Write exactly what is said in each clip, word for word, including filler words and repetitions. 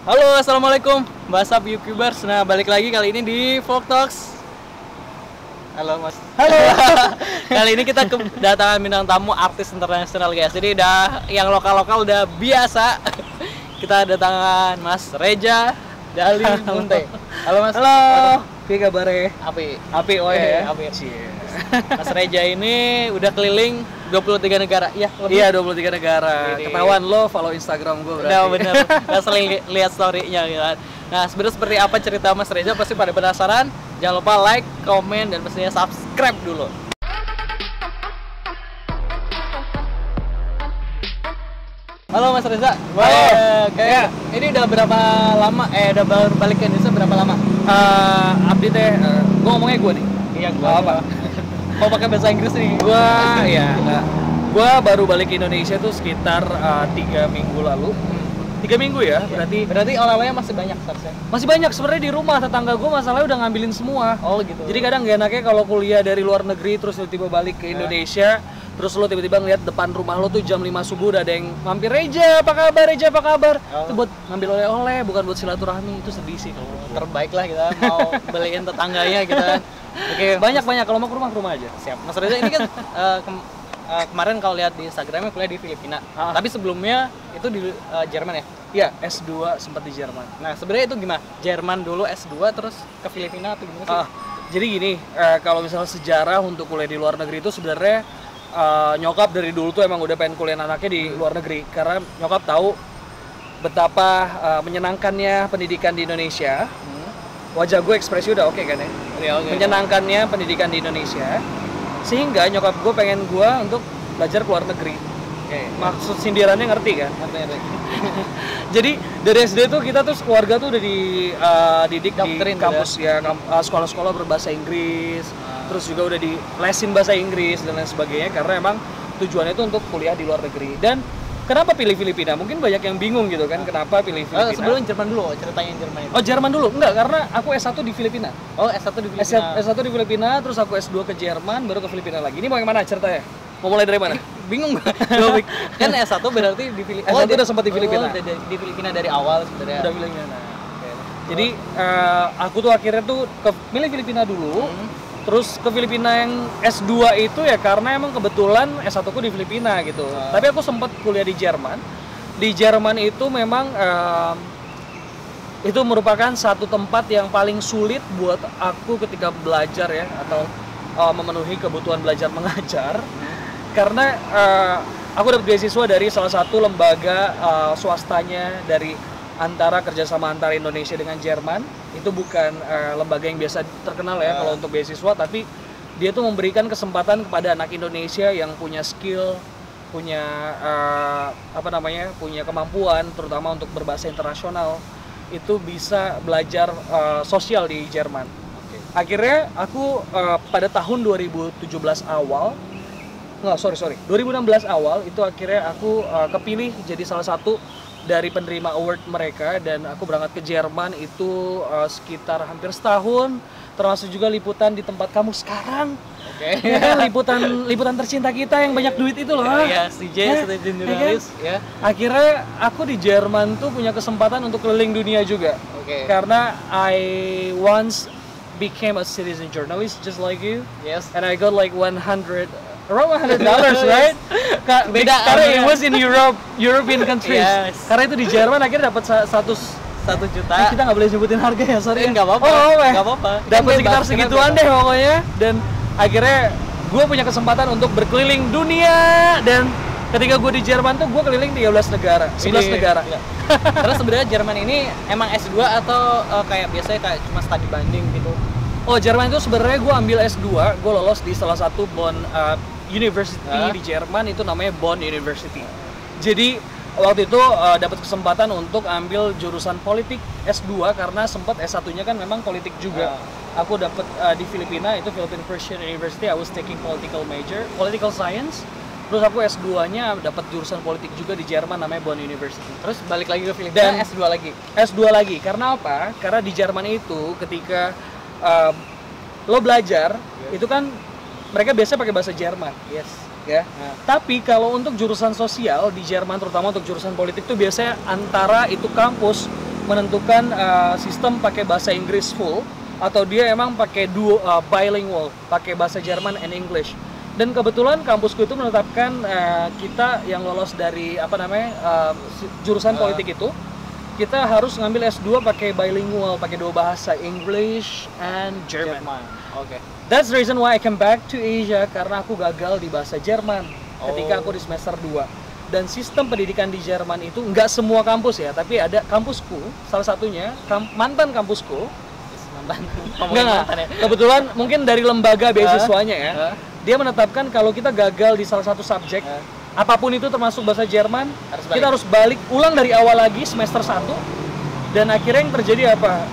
Halo, assalamualaikum, WhatsApp YouTubers. Nah, balik lagi kali ini di Vlog Talks. Halo Mas. Halo. Kali ini kita kedatangan bintang tamu artis internasional guys. Jadi udah yang lokal-lokal udah biasa. Kita datangan Mas Reza Dali Munte. Halo Mas. Halo. Oke kabarnya? Api. Api oh ya. Api. Mas Reza ini udah keliling dua puluh tiga negara. Ya, lebih. Iya, dua puluh tiga negara. Jadi, ketahuan lo follow Instagram gue berarti. Udah bener. Kita sering li lihat story-nya gitu kan. Nah, sebenarnya seperti apa cerita Mas Reza pasti pada penasaran. Jangan lupa like, komen, dan pastinya subscribe dulu. Halo Mas Reza. Halo. Eh, kayak ini udah berapa lama? Eh, udah baru balik ke Indonesia berapa lama? Uh, update ya, uh, gue ngomongnya gue nih. Iya, gua apa? Mau pakai bahasa Inggris nih? Gue ya enggak. Gue baru balik ke Indonesia tuh sekitar uh, tiga minggu lalu. Tiga minggu ya, berarti berarti oleh-olehnya masih banyak seharusnya. masih banyak sebenarnya di rumah. Tetangga gue masalahnya udah ngambilin semua. Oh gitu. Jadi kadang gak enaknya kalau kuliah dari luar negeri terus tiba-tiba balik ke Indonesia, terus lo tiba-tiba ngeliat depan rumah lo tuh jam lima subuh udah ada yang mampir, Reja apa kabar, Reja apa kabar. Oh. Itu buat ngambil oleh-oleh, bukan buat silaturahmi. Itu sedih sih kalau Oh, terbaik lah kita mau beliin tetangganya gitu kan. Oke, banyak-banyak, kalau mau ke rumah ke rumah aja. siap. Mas Reza ini kan uh, kem- uh, kemarin kalau lihat di Instagramnya kuliah di Filipina. Ah. Tapi sebelumnya itu di uh, Jerman ya. Iya, S dua sempat di Jerman. Nah, sebenarnya itu gimana? Jerman dulu S dua terus ke Filipina atau gimana sih? Ah, jadi gini, eh, kalau misalnya sejarah untuk kuliah di luar negeri itu sebenarnya eh, nyokap dari dulu tuh emang udah pengen kuliah anaknya di luar negeri karena nyokap tahu betapa eh, menyenangkannya pendidikan di Indonesia. Hmm. Wajah gue ekspresi udah oke kan ya? Ya, oke. Menyenangkannya pendidikan di Indonesia, sehingga nyokap gue pengen gue untuk belajar ke luar negeri. Oke. Maksud sindirannya ngerti kan? Ngerti, ngerti. Jadi dari S D tuh kita tuh keluarga tuh udah dididik di Doktrin kampus ya, kam- uh, sekolah-sekolah berbahasa Inggris, Ah. terus juga udah di lesin bahasa Inggris dan lain sebagainya karena emang tujuannya itu untuk kuliah di luar negeri. Dan kenapa pilih Filipina? Mungkin banyak yang bingung gitu kan, kenapa pilih Oh, Filipina? sebelum Jerman dulu, ceritanya Jerman itu. Oh, Jerman dulu? Enggak, karena aku S satu di Filipina. Oh, S satu di S Filipina. satu di Filipina, terus aku S dua ke Jerman, baru ke Filipina lagi. Ini mau yang mana ceritanya? Mau mulai dari mana? Bingung gak? Kan S satu berarti di Filipina. S satu udah sempat di Filipina. Oh, di, di Filipina dari awal sebenarnya. Udah Filipina. Jadi eh, aku tuh akhirnya tuh ke milih Filipina dulu. Hmm. Terus ke Filipina yang S dua itu ya karena emang kebetulan S satu ku di Filipina gitu. Ah. Tapi aku sempat kuliah di Jerman. Di Jerman itu memang em, itu merupakan satu tempat yang paling sulit buat aku ketika belajar ya atau eh, memenuhi kebutuhan belajar mengajar. Karena eh, aku dapat beasiswa dari salah satu lembaga eh, swastanya dari antara kerjasama antara Indonesia dengan Jerman. Itu bukan eh, lembaga yang biasa terkenal ya Ya. kalau untuk beasiswa, tapi dia tuh memberikan kesempatan kepada anak Indonesia yang punya skill, punya eh, apa namanya, punya kemampuan terutama untuk berbahasa internasional itu bisa belajar eh, sosial di Jerman. Oke. Akhirnya aku eh, pada tahun dua ribu tujuh belas awal, nggak sorry sorry, dua ribu enam belas awal itu akhirnya aku eh, kepilih jadi salah satu dari penerima award mereka dan aku berangkat ke Jerman itu eh, sekitar hampir setahun, termasuk juga liputan di tempat kamu sekarang. Oke. Ya kan, liputan liputan tercinta kita yang banyak duit itu loh. Ya, C J Ya, Citizen ya kan? Journalist ya. Akhirnya aku di Jerman tuh punya kesempatan untuk keliling dunia juga. Oke. Karena I once became a citizen journalist just like you. Yes. And I got like one hundred around one hundred dollars, right? Ka- Beda, karena it beda. was in Europe, European countries. Yes. Karena itu di Jerman akhirnya dapat sa- satu Satu juta. Eh, kita nggak boleh sebutin harga ya, sorry. Eh, nggak apa-apa. Oh, oh, eh. Nggak apa-apa. Dapat Kan sekitar bebas, segituan kan deh pokoknya. Dan akhirnya gue punya kesempatan untuk berkeliling dunia. Dan ketika gue di Jerman tuh gue keliling tiga belas negara, sebelas Ini- negara. iya. Terus sebenarnya Jerman ini emang S dua atau eh, kayak biasanya kayak cuma studi banding gitu? Oh, Jerman itu sebenarnya gue ambil S dua, gue lolos di salah satu Bonn uh, University Ah. di Jerman, itu namanya Bonn University. Jadi waktu itu uh, dapat kesempatan untuk ambil jurusan politik S dua karena sempat S satu-nya kan memang politik juga. Aku dapat uh, di Filipina, itu Philippine Christian University, I was taking political major, political science. Terus aku S dua-nya dapat jurusan politik juga di Jerman namanya Bonn University. Terus balik lagi ke Filipina Dan- S dua lagi. S dua lagi, karena apa? Karena di Jerman itu ketika uh, lo belajar, itu kan mereka biasa pakai bahasa Jerman, Yes. ya. Nah. Tapi kalau untuk jurusan sosial di Jerman, terutama untuk jurusan politik tuh biasanya antara itu kampus menentukan uh, sistem pakai bahasa Inggris full atau dia emang pakai duo uh, bilingual, pakai bahasa Jerman and English. Dan kebetulan kampusku itu menetapkan uh, kita yang lolos dari apa namanya uh, jurusan Uh. politik itu, kita harus ngambil S dua pakai bilingual, pakai dua bahasa, English and German. Jerman. Oke. That's the reason why I came back to Asia, karena aku gagal di bahasa Jerman ketika Oh. aku di semester dua. Dan sistem pendidikan di Jerman itu nggak semua kampus ya, tapi ada kampusku, salah satunya kam- mantan kampusku. Mantan. Enggak, enggak. Kebetulan mungkin dari lembaga beasiswanya ya. Hah? Dia menetapkan kalau kita gagal di salah satu subjek, Hah? apapun itu termasuk bahasa Jerman, Harus balik. kita harus balik ulang dari awal lagi semester satu. Dan akhirnya yang terjadi apa?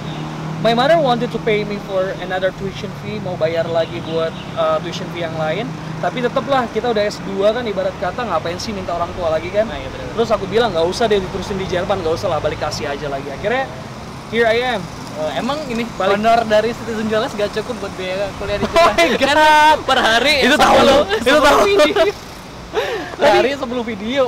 My mother wanted to pay me for another tuition fee, mau bayar lagi buat uh, tuition fee yang lain. Tapi tetaplah kita udah S dua kan, ibarat kata ngapain sih minta orang tua lagi kan? Nah, iya bener. Terus aku bilang nggak usah deh diterusin di Jerman, nggak usah lah, balik kasih aja lagi. Akhirnya here I am. Oh, emang ini Balik. honor dari Citizen Journalist gak cukup buat biaya kuliah di Oh Jerman? my God. Kan per hari Itu tahu sepuluh- lu, itu sepuluh tahu. video. Per hari sepuluh video.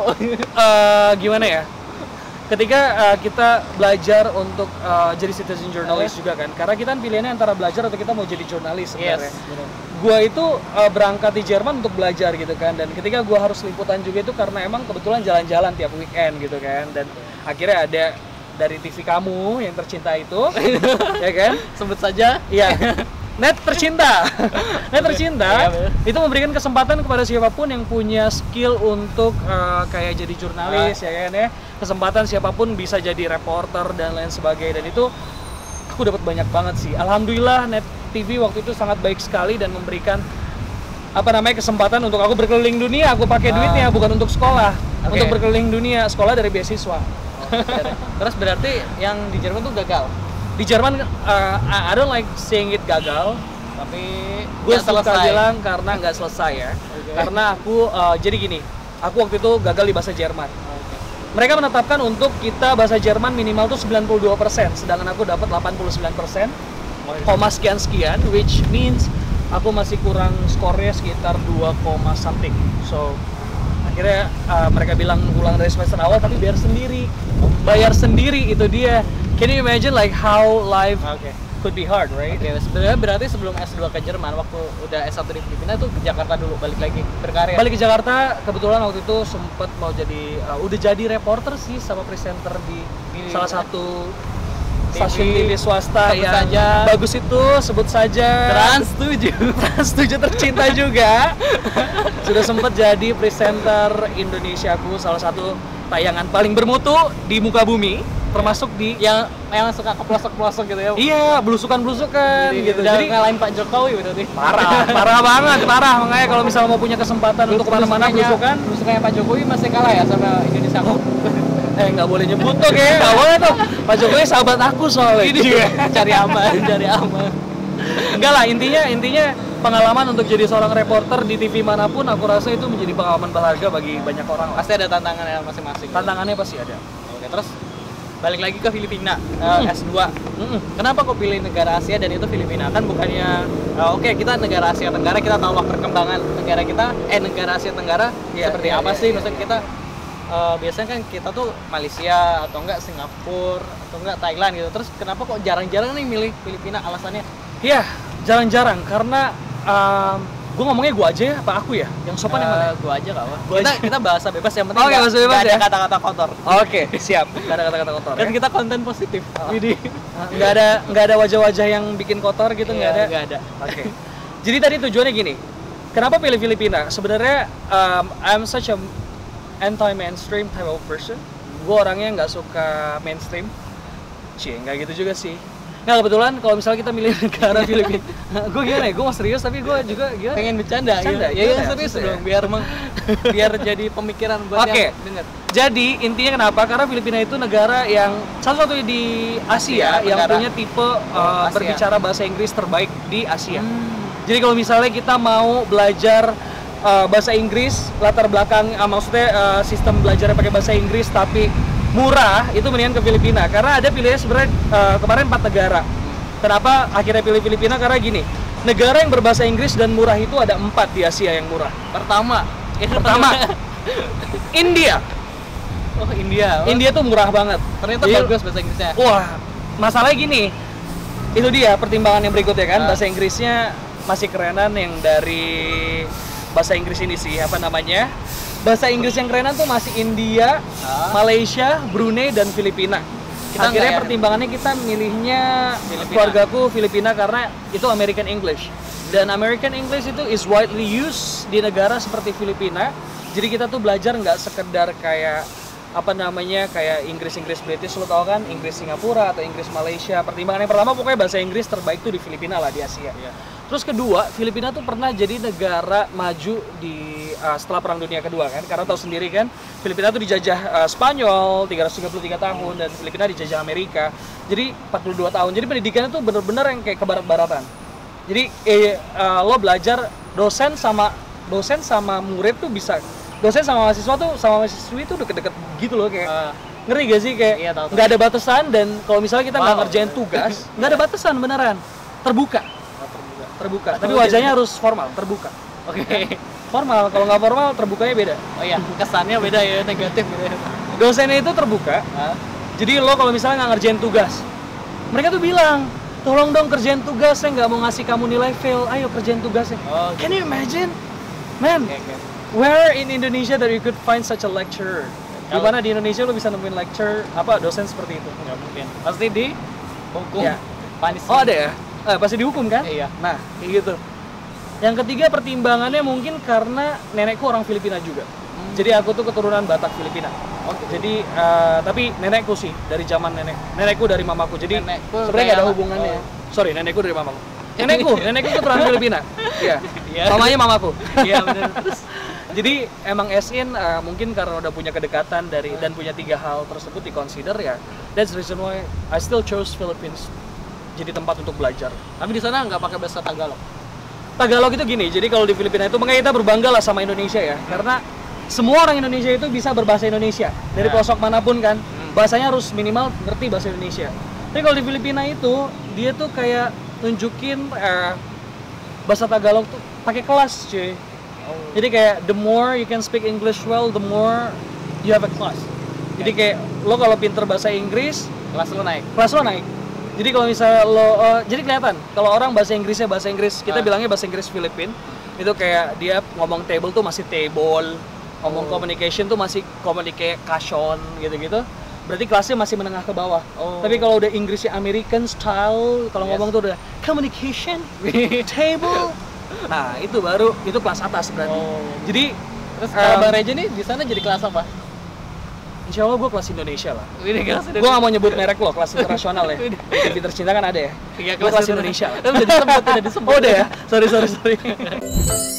Eh, gimana ya? Ketika uh, kita belajar untuk uh, jadi citizen journalist juga kan, karena kita kan pilihannya antara belajar atau kita mau jadi jurnalis sebenarnya. Yes, bener. Gua itu uh, berangkat di Jerman untuk belajar gitu kan, dan ketika gua harus liputan juga itu karena emang kebetulan jalan-jalan tiap weekend gitu kan, dan akhirnya ada dari T V kamu yang tercinta itu, ya kan? Sebut saja. Iya. Net tercinta. Net tercinta Iya, bener. itu memberikan kesempatan kepada siapapun yang punya skill untuk uh, kayak jadi jurnalis ya kan ya. Kesempatan siapapun bisa jadi reporter dan lain sebagainya, dan itu aku dapat banyak banget sih. Alhamdulillah Net T V waktu itu sangat baik sekali dan memberikan apa namanya kesempatan untuk aku berkeliling dunia. Aku pakai Ah. duitnya bukan untuk sekolah, Oke. untuk berkeliling dunia, sekolah dari beasiswa. Terus berarti yang di Jerman tuh gagal. Di Jerman uh, I I don't like saying it gagal. Tapi Gue nggak suka selesai. bilang karena nggak selesai ya. Oke. Karena aku uh, jadi gini, aku waktu itu gagal di bahasa Jerman. Oke. Mereka menetapkan untuk kita bahasa Jerman minimal tuh sembilan puluh dua persen, sedangkan aku dapat delapan puluh sembilan persen, koma sekian sekian, which means aku masih kurang skornya sekitar dua, something. So akhirnya uh, mereka bilang ulang dari semester awal, tapi biar sendiri, bayar sendiri, itu dia. Can you imagine like how life Oke. could be hard, right? Oke, sebenarnya berarti sebelum S dua ke Jerman, waktu udah S satu di Filipina tuh ke Jakarta dulu, balik lagi berkarya. Balik ke Jakarta, kebetulan waktu itu sempet mau jadi, uh, udah jadi reporter sih sama presenter di Di- salah satu T V, stasiun T V swasta sebut yang saja. bagus itu, sebut saja Trans tujuh. Trans tujuh tercinta juga. Sudah sempet jadi presenter Indonesiaku, salah satu tayangan paling bermutu di muka bumi, termasuk di yang yang suka ke pelosok-pelosok gitu ya. iya, belusukan-belusukan Jadi, gitu. udah Jadi ngalahin Pak Jokowi berarti. parah, parah banget, parah. Makanya kalau misalnya mau punya kesempatan untuk kemana-mana belusukan, belusukannya Pak Jokowi masih kalah ya sama Indonesia. eh nggak boleh nyebut tuh kayak nggak boleh tuh. Pak Jokowi sahabat aku soalnya. Ini cari aman, cari aman. Enggak lah, intinya intinya pengalaman untuk jadi seorang reporter di T V manapun, aku rasa itu menjadi pengalaman berharga bagi banyak orang lah. Pasti ada tantangannya masing-masing. Tantangannya pasti ada. Oke, terus balik lagi ke Filipina, eh, S dua. Mm-mm. Kenapa kok pilih negara Asia dan itu Filipina? Kan bukannya eh, oke kita negara Asia Tenggara, kita tahu lah perkembangan negara kita, eh negara Asia Tenggara Iya, seperti iya, apa iya, sih? iya, Maksudnya iya. kita eh, biasanya kan kita tuh Malaysia atau enggak Singapura atau enggak Thailand gitu. Terus kenapa kok jarang-jarang nih milih Filipina? Alasannya? Iya, jarang-jarang karena gue ngomongnya gue aja ya, apa aku ya? Yang sopan yang mana? Eh, gua aja kak Wah. Gua Kita aja. kita bahasa bebas yang penting Oke, nggak- bahasa bebas nggak ada ya. kata-kata kotor. Oke, siap. Gak ada kata-kata kotor Dan ya. kita konten positif. Widih. Nggak ada nggak ada wajah-wajah yang bikin kotor gitu, nggak Iya, ada. nggak ada. Oke. Jadi tadi tujuannya gini. Kenapa pilih Filipina? Sebenarnya um, I'm such a anti-mainstream type of person. Gue orangnya nggak suka mainstream. Cie, nggak gitu juga sih. Nah kebetulan kalau misalnya kita milih negara Filipina, gue gimana ya? Gue mau serius tapi gue juga gimana? Pengen bercanda, Bercanda, ya, gimana ya, ya? serius Susah ya? dong biar emang biar jadi pemikiran buat Oke. yang denger. Jadi intinya kenapa? Karena Filipina itu negara yang salah satu di Asia Asia yang Tenggara. punya tipe uh, Asia. berbicara bahasa Inggris terbaik di Asia. Hmm. Jadi kalau misalnya kita mau belajar uh, bahasa Inggris, latar belakang uh, maksudnya uh, sistem belajarnya pakai bahasa Inggris tapi murah, itu mendingan ke Filipina. Karena ada pilihannya sebenarnya uh, kemarin empat negara. Kenapa akhirnya pilih Filipina? Karena gini, negara yang berbahasa Inggris dan murah itu ada empat di Asia yang murah. Pertama, itu Pertama, India. Oh, India. Oh, India tuh murah banget. ternyata Jadi- bagus bahasa Inggrisnya. Wah, masalahnya gini. Itu dia pertimbangan yang berikutnya kan. Ah. Bahasa Inggrisnya masih kerenan yang dari bahasa Inggris ini sih, apa namanya? Bahasa Inggris yang kerenan tuh masih India, Ah. Malaysia, Brunei dan Filipina. Kita Akhirnya nggak ya? pertimbangannya kita milihnya Filipina. keluargaku Filipina karena itu American English. Dan American English itu is widely used di negara seperti Filipina. Jadi kita tuh belajar nggak sekedar kayak apa namanya kayak Inggris-Inggris British, lo tau kan, Inggris Singapura atau Inggris Malaysia. Pertimbangan yang pertama pokoknya bahasa Inggris terbaik tuh di Filipina lah, di Asia. Iya. Terus kedua, Filipina tuh pernah jadi negara maju di uh, setelah Perang Dunia Kedua kan, karena tahu sendiri kan Filipina tuh dijajah uh, Spanyol tiga ratus tiga puluh tiga tahun dan Filipina dijajah Amerika. Jadi empat puluh dua tahun. Jadi pendidikannya tuh bener-bener yang kayak ke barat-baratan. Jadi eh, uh, lo belajar dosen sama dosen sama murid tuh bisa, dosen sama mahasiswa tuh sama mahasiswi tuh deket-deket gitu loh kayak. Ah, Ngeri gak sih kayak Iya, tahu, tahu. nggak ada batasan dan kalau misalnya kita nggak Wow. ngerjain tugas nggak ada batasan beneran, terbuka oh, terbuka. terbuka tapi wajahnya harus formal, terbuka. Oke. Formal, kalau nggak formal terbukanya beda. Oh iya, kesannya beda ya, negatif gitu ya. Dosennya itu terbuka, Ah, jadi lo kalau misalnya nggak ngerjain tugas, mereka tuh bilang tolong dong kerjain tugas, saya nggak mau ngasih kamu nilai fail, ayo kerjain tugasnya. Oh, Can you imagine, man? Oke, oke. Where in Indonesia that you could find such a lecturer? Di Kalau- mana di Indonesia lo bisa nemuin lecture apa dosen seperti itu? Nggak mungkin. Pasti di hukum. Ya. Punishment. Oh ada ya? Eh, pasti dihukum kan? Iya. Nah, kayak gitu. Yang ketiga pertimbangannya mungkin karena nenekku orang Filipina juga. Hmm. Jadi aku tuh keturunan Batak Filipina. Oke. Jadi eh, tapi nenekku sih dari zaman nenek. Nenekku dari mamaku. Jadi Nenekku sebenarnya nggak ada kayak- hubungannya. oh. Sorry, nenekku dari mamaku. Nenekku, nenekku keturunan Filipina. Iya. Iya. Mamanya mamaku. Iya benar. Jadi emang S I N uh, mungkin karena udah punya kedekatan dari dan punya tiga hal tersebut di-consider ya. That's the reason why I still chose Philippines jadi tempat untuk belajar. Tapi di sana nggak pakai bahasa Tagalog. Tagalog itu gini, jadi kalau di Filipina itu makanya kita berbangga lah sama Indonesia ya, karena semua orang Indonesia itu bisa berbahasa Indonesia dari Ya. pelosok manapun kan, Hmm. bahasanya harus minimal ngerti bahasa Indonesia. Tapi kalau di Filipina itu dia tuh kayak nunjukin eh, bahasa Tagalog tuh pakai kelas cuy. Oh. Jadi kayak the more you can speak English well, the more you have a class. Jadi kayak lo kalau pinter bahasa Inggris, Kelas lu naik. kelas lo naik. Jadi kalau misalnya lo, uh, jadi kelihatan kalau orang bahasa Inggrisnya bahasa Inggris, kita Ah. bilangnya bahasa Inggris Filipin, itu kayak dia ngomong table tuh masih table, ngomong Oh. communication tuh masih communication gitu-gitu. Berarti kelasnya masih menengah ke bawah. Oh. Tapi kalau udah Inggrisnya American style, kalau Yes. ngomong tuh udah communication, table. Nah, itu baru itu kelas atas berarti. Oh. Jadi Terus kalau Um, Bang Reja nih di sana jadi kelas apa? insya Allah gue kelas Indonesia lah. Ini kelas Gue gak mau nyebut merek loh, kelas internasional ya. T V tercinta kan ada ya. Iya, Gua kelas Indonesia. Udah disebut, udah disebut. Oh udah ya? Sorry, sorry, sorry.